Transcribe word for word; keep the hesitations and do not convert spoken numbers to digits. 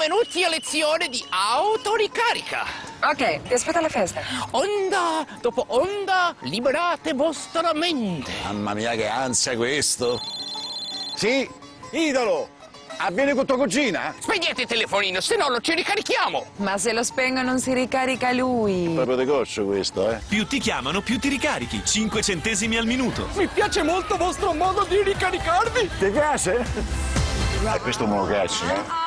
benvenuti a lezione di autoricarica. Ok, ti aspetto alla festa. Onda dopo onda, liberate vostra mente. Mamma mia, che ansia questo! Sì, idolo! Avviene con tua cugina? Spegnete il telefonino, se no lo ci ricarichiamo. Ma se lo spengo non si ricarica lui. Proprio de coccio questo, eh? Più ti chiamano, più ti ricarichi. cinque centesimi al minuto. Mi piace molto il vostro modo di ricaricarvi. Ti piace? E questo me lo piace, eh?